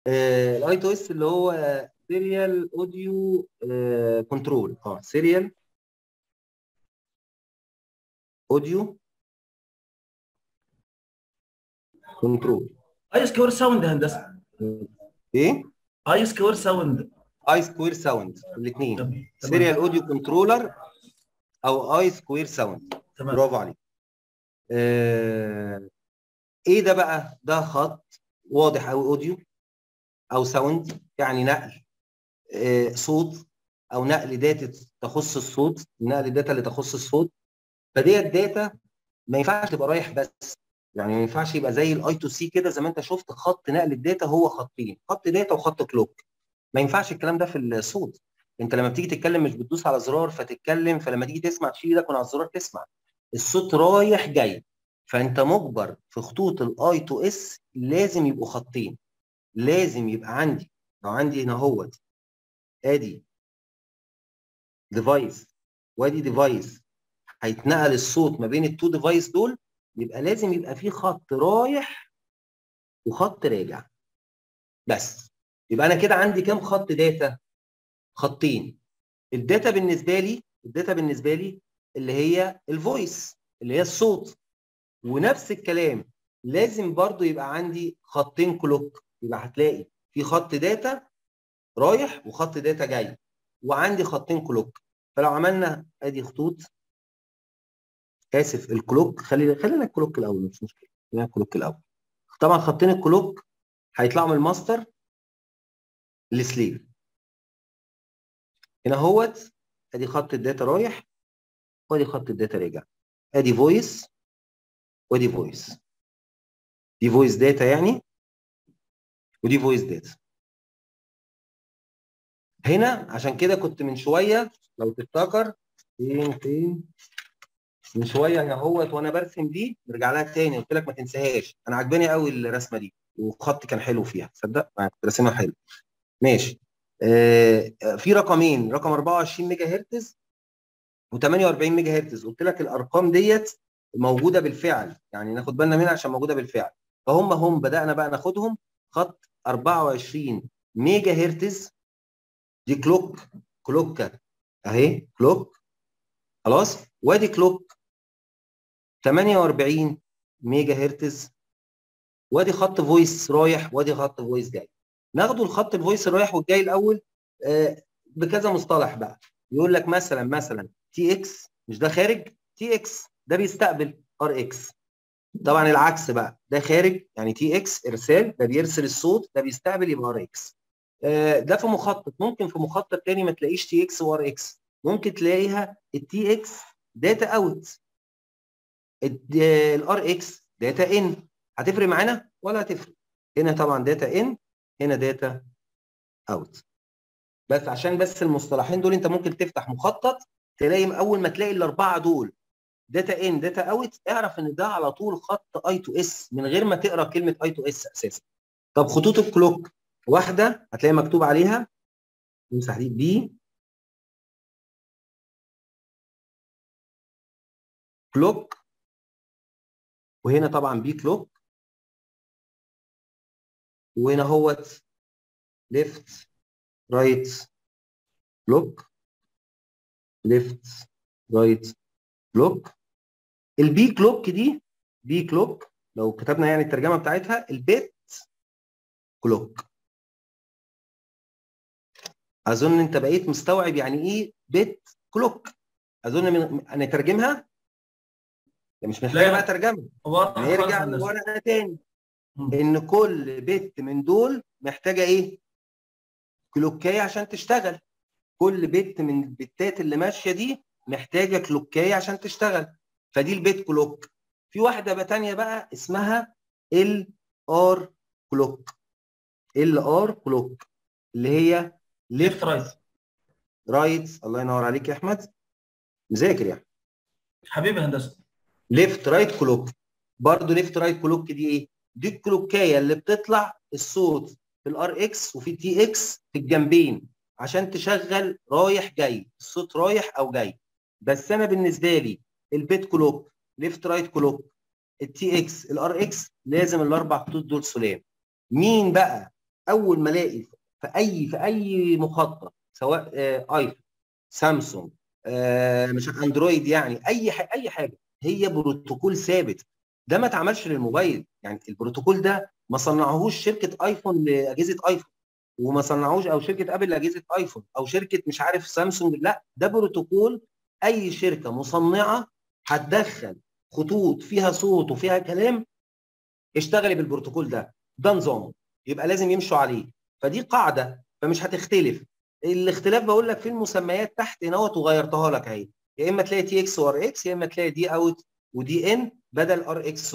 الاي تو اس اللي هو سيريال اوديو كنترول. سيريال اوديو كنترول. اي سكوير ساوند يا هندسه. ايه؟ اي سكوير ساوند. اي سكوير ساوند، الاثنين. تمام سيريال تمام اوديو كنترولر او اي سكوير ساوند. تمام. برافو عليك. ايه ده بقى؟ ده خط واضح قوي، اوديو او ساوند، يعني نقل صوت او نقل داتا تخص الصوت، نقل الداتا اللي تخص الصوت. فديت داتا ما ينفعش تبقى رايح بس، يعني ما ينفعش يبقى زي الاي تو سي كده زي ما انت شفت خط نقل الداتا هو خطين، خط داتا وخط كلوك. ما ينفعش الكلام ده في الصوت. انت لما بتيجي تتكلم مش بتدوس على زرار فتتكلم، فلما تيجي تسمع تشيل ايدك من على الزرار تسمع. الصوت رايح جاي. فانت مجبر في خطوط الاي تو اس لازم يبقوا خطين. لازم يبقى عندي، لو عندي هنا اهوت ادي ديفايس وادي ديفايس هيتنقل الصوت ما بين التو ديفايس دول، يبقى لازم يبقى في خط رايح وخط راجع. بس يبقى انا كده عندي كام خط داتا؟ خطين. الداتا بالنسبه لي اللي هي الفويس، اللي هي الصوت. ونفس الكلام لازم برضو يبقى عندي خطين كلوك. يبقى هتلاقي في خط داتا رايح وخط داتا جاي، وعندي خطين كلوك. فلو عملنا ادي خطوط، اسف الكلوك، خلينا الكلوك الاول، مش مشكله، خلينا الكلوك الاول. طبعا خطين الكلوك هيطلعوا من الماستر للسليف. هنا اهوت ادي خط الداتا رايح وادي خط الداتا راجع. ادي فويس ودي فويس. دي فويس داتا يعني، ودي فويس داتا. هنا عشان كده كنت من شويه لو تفتكر، فين من شويه هنا اهوت وانا برسم دي، نرجع لها تاني، قلت لك ما تنساهاش، انا عجباني قوي الرسمه دي وخط كان حلو فيها، تصدق انا كنت راسمها حلو. ماشي. في رقمين، رقم 24 ميجا هرتز و48 ميجا هرتز. قلت لك الارقام ديت موجوده بالفعل، يعني ناخد بالنا منها عشان موجوده بالفعل. فهم بدانا بقى ناخدهم. خط 24 ميجا هرتز دي كلوكه اهي، كلوك خلاص. وادي كلوك 48 ميجا هرتز، وادي خط فويس رايح وادي خط فويس جاي. ناخده الخط الفويس الرايح والجاي الاول بكذا مصطلح بقى. يقول لك مثلا تي اكس، مش ده خارج؟ تي اكس ده بيستقبل ار اكس. طبعا العكس بقى، ده خارج يعني تي اكس ارسال، ده بيرسل الصوت، ده بيستقبل يبقى ار اكس. ده في مخطط. ممكن في مخطط تاني ما تلاقيش تي اكس وار اكس، ممكن تلاقيها التي اكس داتا اوت، الار اكس داتا ان. هتفرق معانا ولا هتفرق؟ هنا طبعا داتا ان، هنا داتا اوت. بس عشان بس المصطلحين دول انت ممكن تفتح مخطط تلاقي اول ما تلاقي الاربعه دول داتا ان داتا اوت، اعرف ان ده على طول خط اي تو اس من غير ما تقرا كلمه اي تو اس اساسا. طب خطوط الكلوك، واحده هتلاقي مكتوب عليها، نمسح دي بي كلوك، وهنا طبعا بي كلوك، وهنا هوت ليفت رايت كلوك، ليفت رايت كلوك. البي كلوك دي، بي كلوك لو كتبنا يعني الترجمه بتاعتها البيت كلوك. اظن انت بقيت مستوعب يعني ايه بيت كلوك. اظن نترجمها، مش محتاجه بقى لا ترجمه. واضح خالص نرجع هندسه. لورقه تاني، ان كل بت من دول محتاجه ايه؟ كلوكايه عشان تشتغل. كل بت من البتات اللي ماشيه دي محتاجه كلوكايه عشان تشتغل. فدي البيت كلوك. في واحده بقى تانيه بقى اسمها ال ار كلوك. ال ار كلوك اللي هي ليفت ليفت رايت. رايت. الله ينور عليك يا احمد، مذاكر يعني. حبيبي هندسه. ليفت رايت كلوك. برضه ليفت رايت كلوك دي ايه؟ دي الكلوكايه اللي بتطلع الصوت في الار اكس وفي التي اكس في الجنبين عشان تشغل رايح جاي، الصوت رايح او جاي. بس انا بالنسبه لي البيت كلوك، ليفت رايت كلوك، التي اكس، الار اكس، لازم الاربع خطوط دول سلام. مين بقى اول ما الاقي في اي مخطط سواء ايفون، سامسونج، مش اندرويد، يعني اي حاجه هي بروتوكول ثابت. ده ما اتعملش للموبايل، يعني البروتوكول ده ما صنعهوش شركه ايفون لاجهزه ايفون، وما صنعوش او شركه ابل لاجهزه ايفون، او شركه مش عارف سامسونج، لا ده بروتوكول اي شركه مصنعه هتدخل خطوط فيها صوت وفيها كلام اشتغلي بالبروتوكول ده نظامه، يبقى لازم يمشوا عليه. فدي قاعده فمش هتختلف. الاختلاف بقول لك في المسميات تحت هنا وغيرتها لك اهي، يا اما تلاقي تي اكس وار اكس، يا اما تلاقي دي اوت ودي ان بدل ار اكس،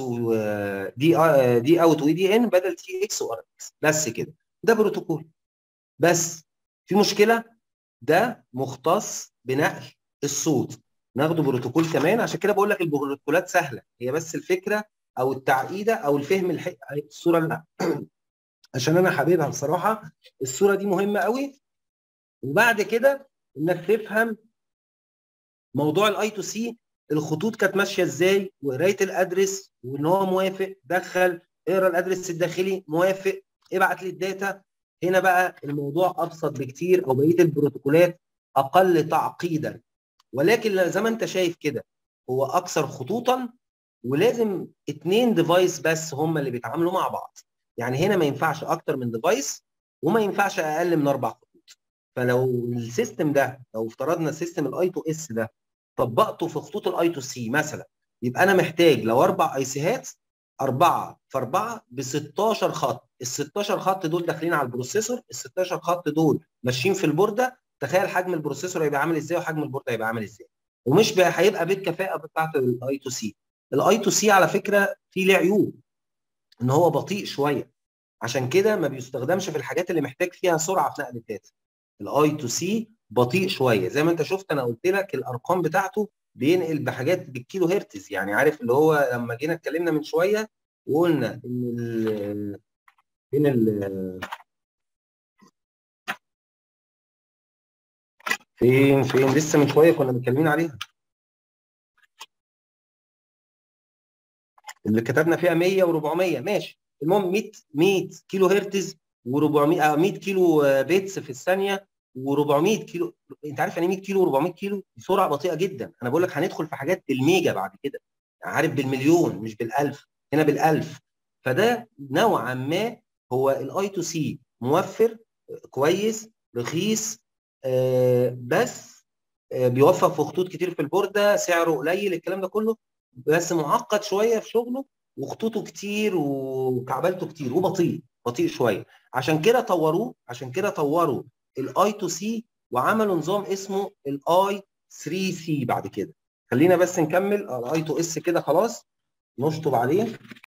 ودي اوت ودي ان بدل تي اكس وار اكس، بس كده. ده بروتوكول بس. في مشكله؟ ده مختص بنقل الصوت، ناخده بروتوكول كمان. عشان كده بقول لك البروتوكولات سهله، هي بس الفكره او التعقيده او الفهم الصوره اللي عشان انا حاببها بصراحه. الصوره دي مهمه قوي. وبعد كده انك تفهم موضوع الاي تو سي، الخطوط كانت ماشيه ازاي، وقرايه الادرس، وان هو موافق دخل اقرا الادرس الداخلي موافق ابعت لي الداتا. هنا بقى الموضوع ابسط بكتير، او بقيه البروتوكولات اقل تعقيدا، ولكن زي ما انت شايف كده هو اكثر خطوطا. ولازم 2 ديفايس بس هم اللي بيتعاملوا مع بعض، يعني هنا ما ينفعش اكتر من ديفايس، وما ينفعش اقل من 4 خطوط. فلو السيستم ده، لو افترضنا سيستم الاي تو اس ده طبقته في خطوط الاي تو سي مثلا، يبقى انا محتاج لو 4 اي سيهات 4 في 4 ب 16 خط. ال 16 خط دول داخلين على البروسيسور، ال 16 خط دول ماشيين في البورده. تخيل حجم البروسيسور هيبقى عامل ازاي، وحجم البورده هيبقى عامل ازاي، ومش هيبقى بالكفاءه بتاعت الاي تو سي. الاي تو سي على فكره فيه له عيوب، ان هو بطيء شويه، عشان كده ما بيستخدمش في الحاجات اللي محتاج فيها سرعه في نقل الداتا. الاي تو سي بطيء شويه، زي ما انت شفت انا قلت لك الارقام بتاعته بينقل بحاجات بالكيلو هرتز، يعني عارف اللي هو لما جينا اتكلمنا من شويه وقلنا ان فين فين لسه من شويه كنا متكلمين عليها، اللي كتبنا فيها 100 و400 ماشي. المهم 100 كيلو هرتز و400 100 كيلو بيتس في الثانيه و400 كيلو. انت عارف يعني 100 كيلو و400 كيلو؟ سرعه بطيئه جدا. انا بقول لك هندخل في حاجات بالميجا بعد كده، يعني عارف بالمليون مش بالالف، هنا بالالف. فده نوعا ما هو الاي تو سي موفر، كويس، رخيص، بس بيوفر في خطوط كتير في البورده، سعره قليل، الكلام ده كله. بس معقد شويه في شغله، وخطوطه كتير وكعبلته كتير بطيء شويه. عشان كده طوروا الاي تو سي وعملوا نظام اسمه الاي 3 سي بعد كده. خلينا بس نكمل الاي تو اس كده خلاص نشطب عليه.